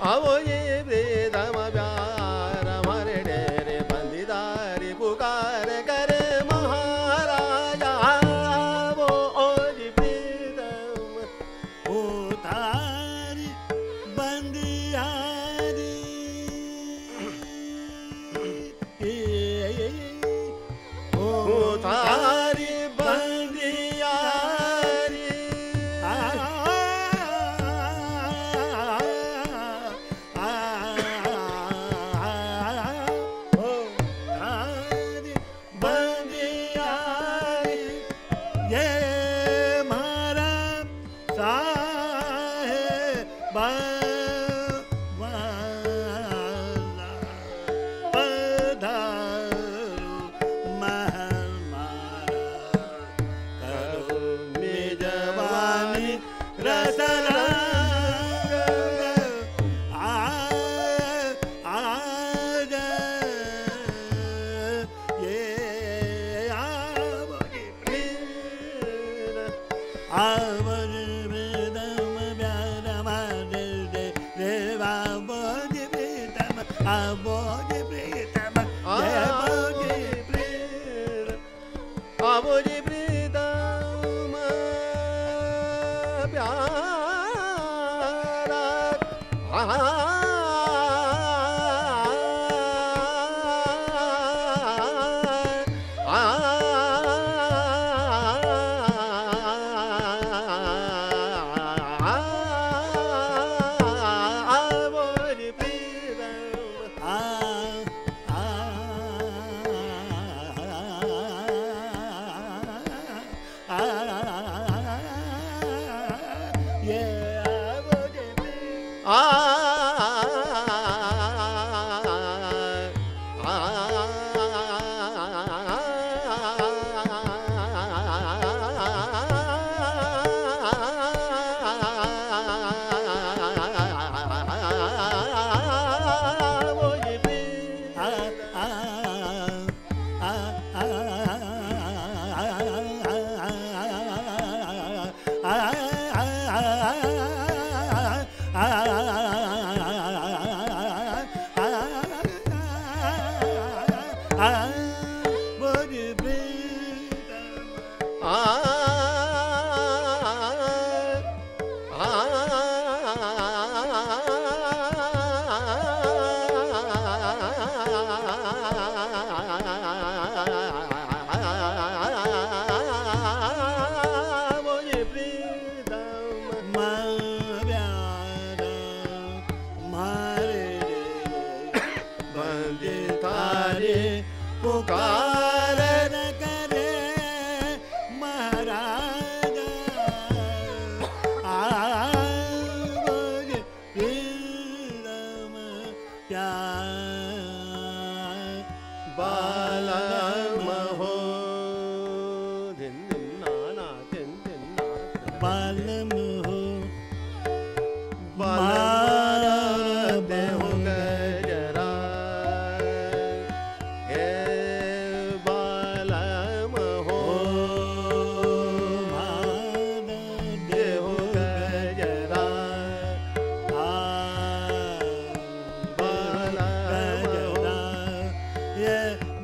आवो ये प्रीतम प्यार हमारे डेरे बंदीदारी पुकार करे महाराजा आवो जी प्रीतम उतारी बंदियारी उतारी बंदियारी बंदियारी ये मारा साहेब वाला पधारो महल मारा करो निजवानी रसरंग आज ये आवज प्रीतम प्यार हमारे देवा बोज प्रीतम आवोज प्रीतम आवो जी प्रीतम आवो जी प्रीतम प्यारा आवो जी प्रीतम पुकार न करे महाराजा आवज प्रीतम प्यार बालम हो दिन दिन नाना दिन दिन बालम हो मारा देव गजरा हे बालम हो देव गजरा बालम हो ये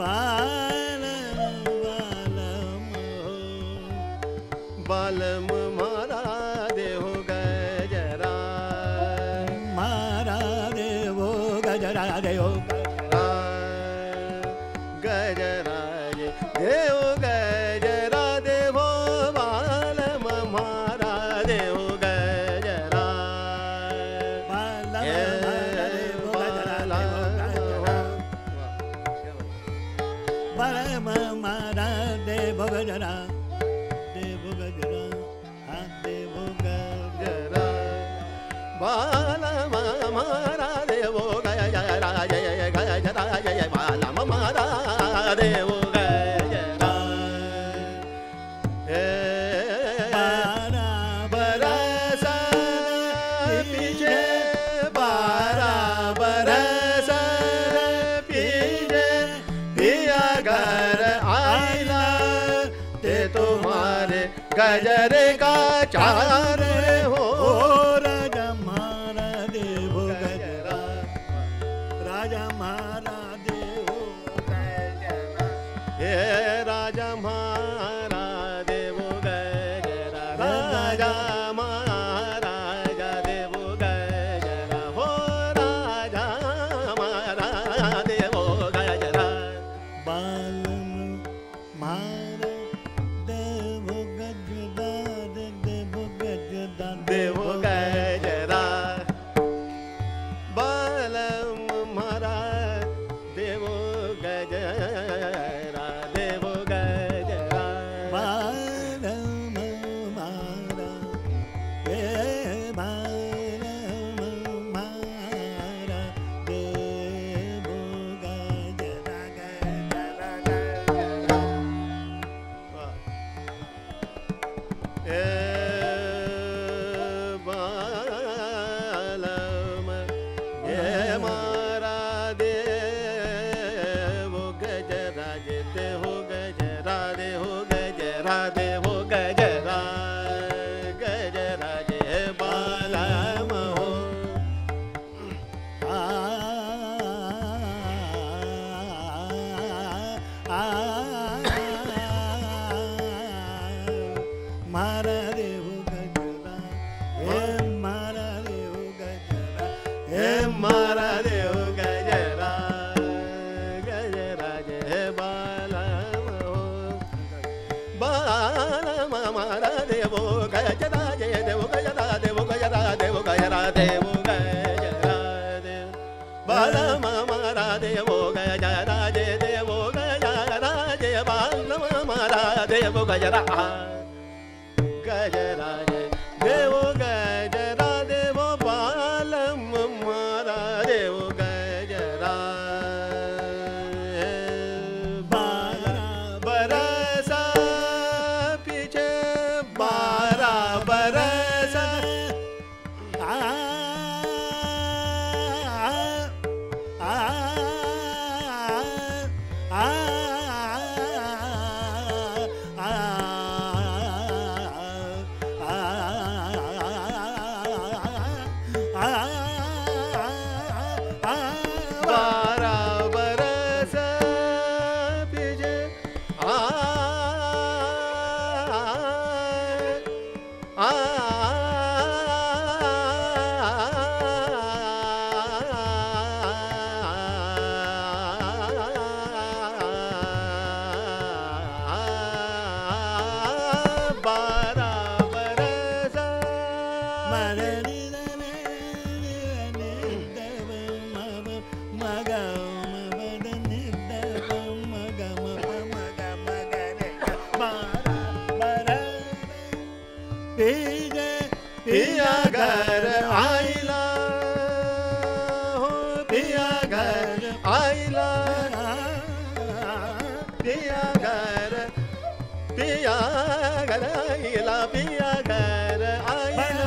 बालम हो बालम मारा देव गजरा मारा देवो गजरा देवो गजराज देव गजरा देवो बालम मारा देव गजरा बालम मारा देवो गजरा देवो गजरा हाँ देवो गजरा बालम मारा देवो गजरा जय गजरा जय बालम मारा देवो गजरा बरस पीछे 12 बरस पीछे पिया घर आइला ते तुम्हारे गजर का चार हो राजा मारा देवो गजरा राजा महाराज देव गजरा हे राजा महाराज देव गजरा राजा महाराज देव गजरा हो राजा महाराज देव गजरा बालम मारा देव गजरा देव गजरा देव गजरा बालम महाराज देव गजरा देव गजरा बालम मारा हे बालम मारा देव गजरा गजरा गजरा ए बालम हे मारा देव गजरा जेते हो गजरा दे हो गजरा दे हो गजरा गजरा जे बालम हो मारा देव गजरा हे मारा देव गजरा हे मारा देव गजरा गजरा जे बालम हो बालम मारा देव गजरा जे देव गजरा देव गजरा देव गजरा देव गजरा देव बालम मारा देव गजरा जे देव गजरा जे बालम मारा देव गजरा गजरा जे देव गजरा देव बालम मारा देव गजरा बारा बरसा पीछे 12 बरस पिया घर आइला हो पिया घर आइला पिया घर आइला पिया घर आइला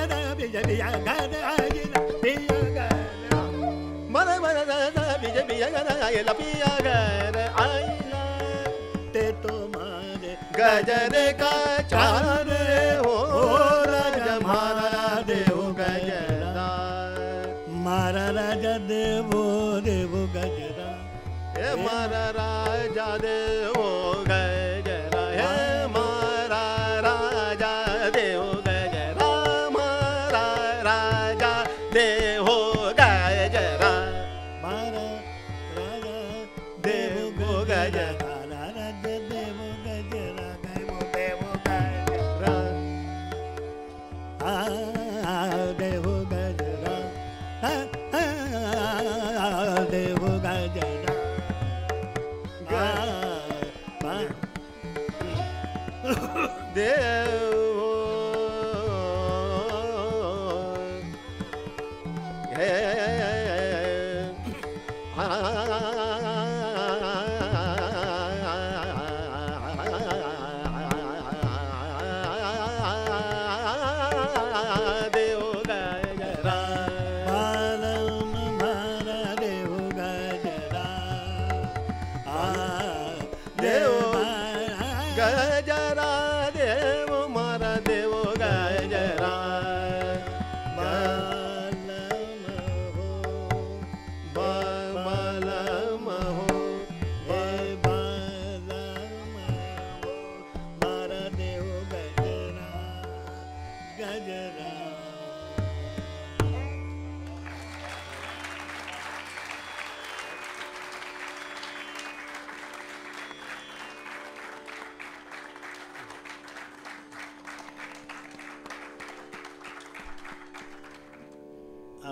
मन मन बीज पिया घर आइला पिया घर आइला ते तुम्हारे गजर का चार हो राजा मारा देव गजरा मारा राजा देवो देव गजरा हे मारा राजा देव गजरा हे मारा राजा देव गजरा मारा राजा देव गजरा मारा राजा देव गजरा राजा देव गजरा देव गजरा देव गजरा देव गजरा देव हे देव गजरा बालम मारा देव गजरा देव गजरा देव मारा देव गजरा बालम हो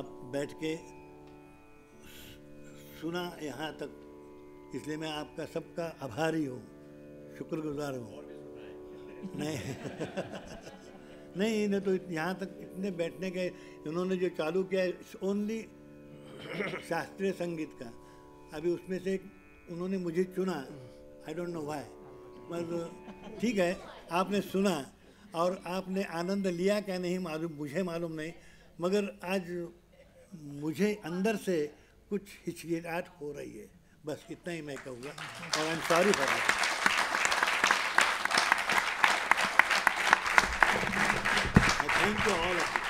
आप बैठ के सुना यहाँ तक, इसलिए मैं आपका सबका आभारी हूँ, शुक्रगुजार हूँ। नहीं नहीं, इन्हें तो यहाँ तक इतने बैठने के, उन्होंने जो चालू किया ओनली शास्त्रीय संगीत का, अभी उसमें से उन्होंने मुझे चुना, आई डोंट नो व्हाई, मतलब ठीक है आपने सुना और आपने आनंद लिया क्या नहीं मालूम, मुझे मालूम नहीं, मगर आज मुझे अंदर से कुछ हिचकिचाहट हो रही है, बस इतना ही मैं कहूँगा और I am sorry for that. Thank you all of